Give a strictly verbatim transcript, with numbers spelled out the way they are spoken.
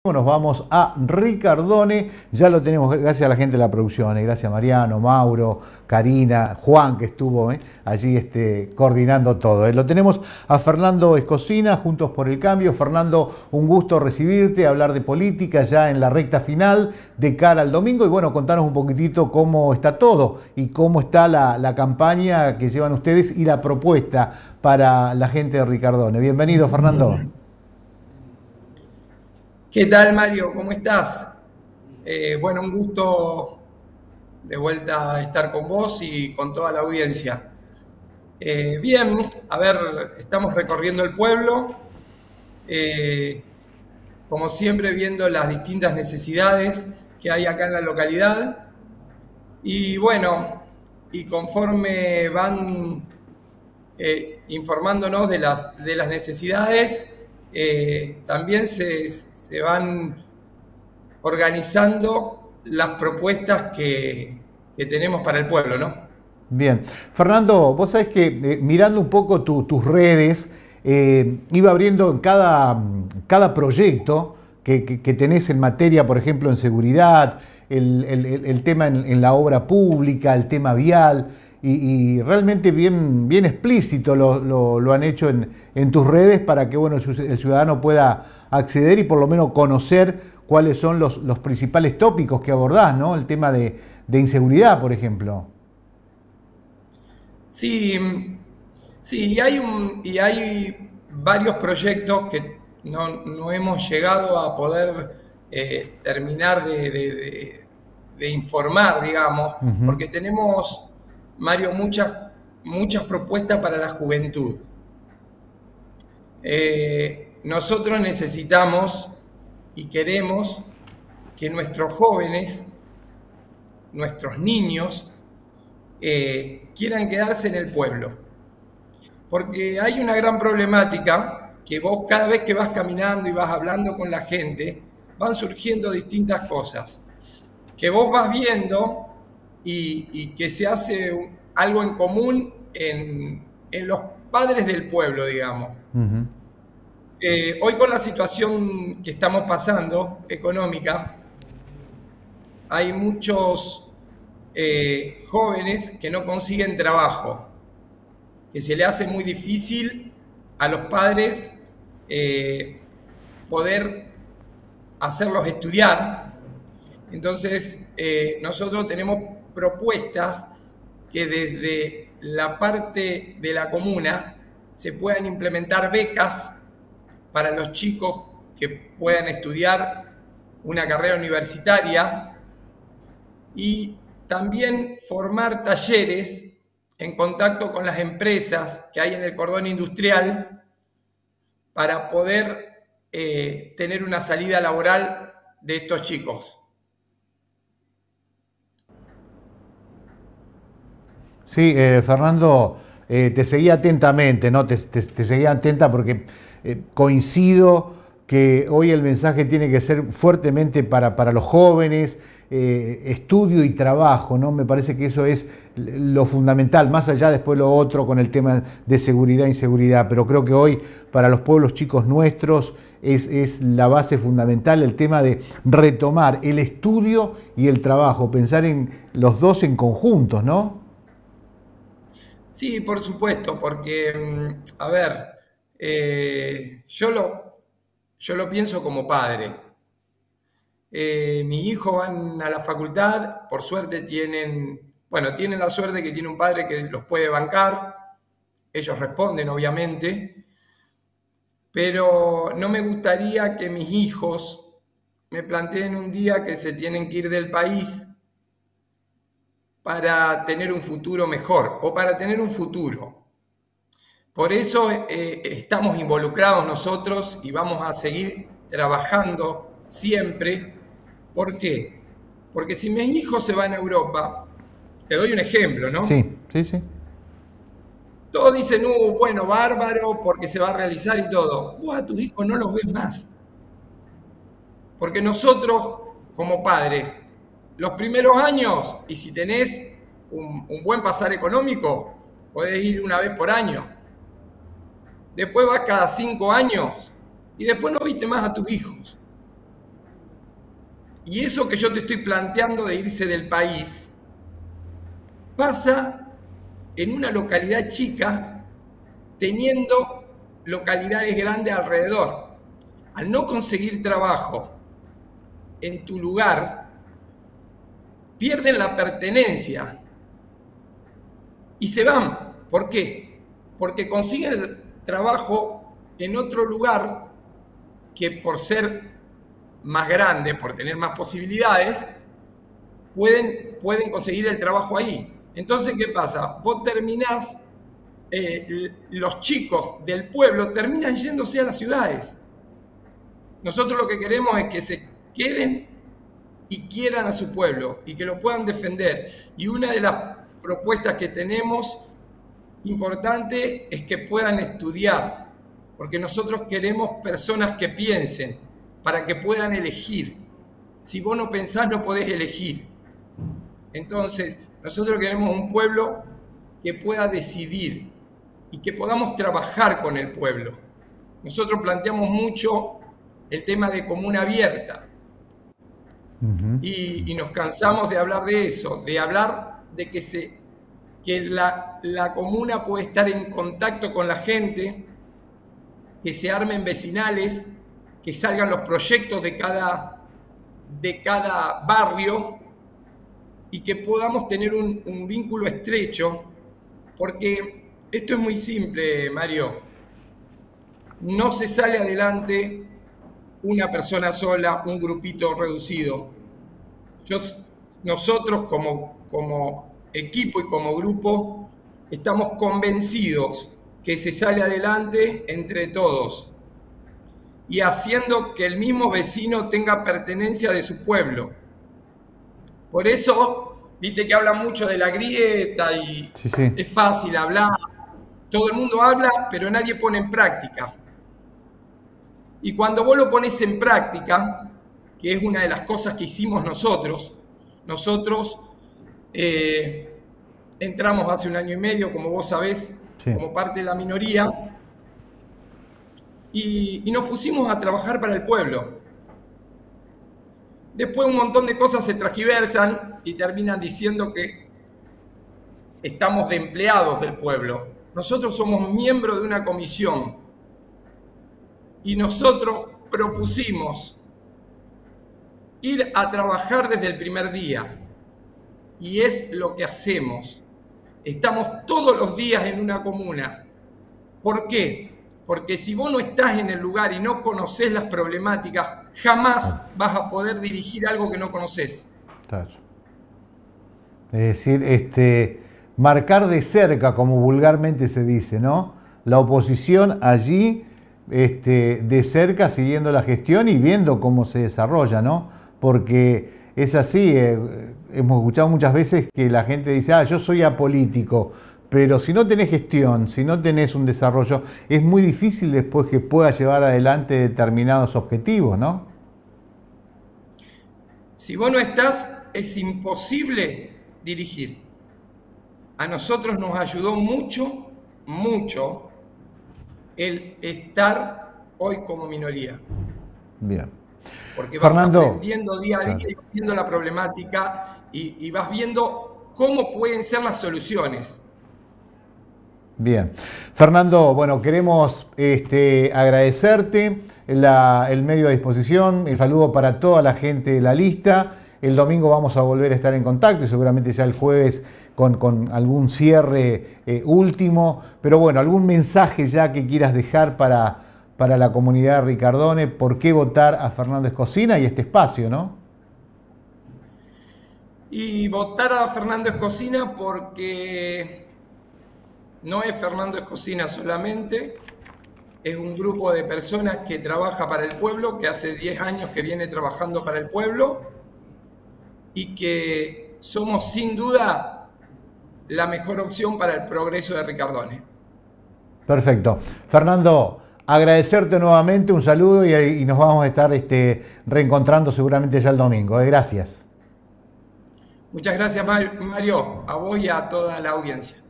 Nos vamos a Ricardone, ya lo tenemos gracias a la gente de la producción, eh, gracias a Mariano, Mauro, Karina, Juan que estuvo eh, allí este, coordinando todo. Eh. Lo tenemos a Fernando Escocina, Juntos por el Cambio. Fernando, un gusto recibirte, hablar de política ya en la recta final de cara al domingo y bueno, contanos un poquitito cómo está todo y cómo está la, la campaña que llevan ustedes y la propuesta para la gente de Ricardone. Bienvenido, Fernando. ¿Qué tal, Mario? ¿Cómo estás? Eh, bueno, un gusto de vuelta estar con vos y con toda la audiencia. Eh, bien, a ver, estamos recorriendo el pueblo, eh, como siempre viendo las distintas necesidades que hay acá en la localidad. Y bueno, y conforme van eh, informándonos de las, de las necesidades, eh, también se, se van organizando las propuestas que, que tenemos para el pueblo, ¿no? Bien. Fernando, vos sabés que eh, mirando un poco tu, tus redes, eh, iba abriendo cada, cada proyecto que, que, que, tenés en materia, por ejemplo, en seguridad, el, el, el tema en, en, la obra pública, el tema vial, y, y realmente bien, bien explícito lo, lo, lo han hecho en, en, tus redes para que bueno, el, el ciudadano pueda acceder y por lo menos conocer cuáles son los, los principales tópicos que abordás, ¿no? El tema de, de inseguridad, por ejemplo. Sí, sí, y hay, un, y hay varios proyectos que no, no hemos llegado a poder eh, terminar de, de, de, de informar, digamos, Uh-huh. porque tenemos, Mario, muchas, muchas propuestas para la juventud. Eh, nosotros necesitamos y queremos que nuestros jóvenes, nuestros niños, eh, quieran quedarse en el pueblo. Porque hay una gran problemática que vos cada vez que vas caminando y vas hablando con la gente, van surgiendo distintas cosas que vos vas viendo y, y que se hace un, algo en común en, en los padres del pueblo, digamos. Uh-huh. Eh, hoy con la situación que estamos pasando, económica, hay muchos eh, jóvenes que no consiguen trabajo, que se le hace muy difícil a los padres eh, poder hacerlos estudiar. Entonces, eh, nosotros tenemos propuestas que desde la parte de la comuna se puedan implementar becas para los chicos que puedan estudiar una carrera universitaria y también formar talleres en contacto con las empresas que hay en el cordón industrial para poder eh, tener una salida laboral de estos chicos. Sí, eh, Fernando, eh, te seguía atentamente, ¿no? Te, te, te seguía atenta porque eh, coincido que hoy el mensaje tiene que ser fuertemente para, para los jóvenes, eh, estudio y trabajo, ¿no? Me parece que eso es lo fundamental, más allá después lo otro con el tema de seguridad e inseguridad, pero creo que hoy para los pueblos chicos nuestros es, es la base fundamental el tema de retomar el estudio y el trabajo, pensar en los dos en conjuntos, ¿no? Sí, por supuesto, porque, a ver, eh, yo, lo, yo lo pienso como padre. Eh, mis hijos van a la facultad, por suerte tienen, bueno, tienen la suerte que tiene un padre que los puede bancar, ellos responden obviamente, pero no me gustaría que mis hijos me planteen un día que se tienen que ir del país para tener un futuro mejor o para tener un futuro. Por eso eh, estamos involucrados nosotros y vamos a seguir trabajando siempre. ¿Por qué? Porque si mis hijos se van a Europa, te doy un ejemplo, ¿no? Sí, sí, sí. Todos dicen, uh, bueno, bárbaro, porque se va a realizar y todo. Vos a tus hijos no los ves más. Porque nosotros, como padres, los primeros años, y si tenés un, un buen pasar económico, podés ir una vez por año. Después vas cada cinco años y después no viste más a tus hijos. Y eso que yo te estoy planteando de irse del país pasa en una localidad chica teniendo localidades grandes alrededor. Al no conseguir trabajo en tu lugar, pierden la pertenencia y se van. ¿Por qué? Porque consiguen trabajo en otro lugar que por ser más grande, por tener más posibilidades, pueden, pueden conseguir el trabajo ahí. Entonces, ¿qué pasa? Vos terminás, eh, los chicos del pueblo terminan yéndose a las ciudades. Nosotros lo que queremos es que se queden y quieran a su pueblo y que lo puedan defender. Y una de las propuestas que tenemos importante es que puedan estudiar, porque nosotros queremos personas que piensen para que puedan elegir. Si vos no pensás, no podés elegir. Entonces, nosotros queremos un pueblo que pueda decidir y que podamos trabajar con el pueblo. Nosotros planteamos mucho el tema de comuna abierta. Uh-huh. y, y nos cansamos de hablar de eso, de hablar de que, se, que la, la comuna puede estar en contacto con la gente, que se armen vecinales, que salgan los proyectos de cada, de cada barrio y que podamos tener un, un vínculo estrecho, porque esto es muy simple, Mario. No se sale adelante una persona sola, un grupito reducido. Yo, nosotros como, como equipo y como grupo estamos convencidos que se sale adelante entre todos y haciendo que el mismo vecino tenga pertenencia de su pueblo. Por eso, viste que habla mucho de la grieta y sí, sí. Es fácil hablar, todo el mundo habla, pero nadie pone en práctica. Y cuando vos lo pones en práctica, que es una de las cosas que hicimos nosotros, nosotros eh, entramos hace un año y medio, como vos sabés, sí. como parte de la minoría, y, y nos pusimos a trabajar para el pueblo. Después un montón de cosas se transgiversan y terminan diciendo que estamos de empleados del pueblo. Nosotros somos miembros de una comisión. Y nosotros propusimos ir a trabajar desde el primer día. Y es lo que hacemos. Estamos todos los días en una comuna. ¿Por qué? Porque si vos no estás en el lugar y no conocés las problemáticas, jamás vas a poder dirigir algo que no conocés. Claro. Es decir, este, marcar de cerca, como vulgarmente se dice, ¿no? La oposición allí... Este, de cerca, siguiendo la gestión y viendo cómo se desarrolla, ¿no? Porque es así, eh, hemos escuchado muchas veces que la gente dice, ah, yo soy apolítico, pero si no tenés gestión, si no tenés un desarrollo, es muy difícil después que puedas llevar adelante determinados objetivos, ¿no? Si vos no estás, es imposible dirigir. A nosotros nos ayudó mucho, mucho, el estar hoy como minoría. Bien. Porque vas Fernando, aprendiendo día a día, claro. y vas viendo la problemática y, y vas viendo cómo pueden ser las soluciones. Bien. Fernando, bueno, queremos este, agradecerte la, el medio a disposición, el saludo para toda la gente de la lista. El domingo vamos a volver a estar en contacto y seguramente ya el jueves con, con algún cierre eh, último. Pero bueno, algún mensaje ya que quieras dejar para, para la comunidad de Ricardone, por qué votar a Fernando Escocina y este espacio, ¿no? Y votar a Fernando Escocina porque no es Fernando Escocina solamente, es un grupo de personas que trabaja para el pueblo, que hace diez años que viene trabajando para el pueblo, y que somos sin duda la mejor opción para el progreso de Ricardone. Perfecto. Fernando, agradecerte nuevamente, un saludo y, y nos vamos a estar este, reencontrando seguramente ya el domingo. ¿eh? Gracias. Muchas gracias, Mario, a vos y a toda la audiencia.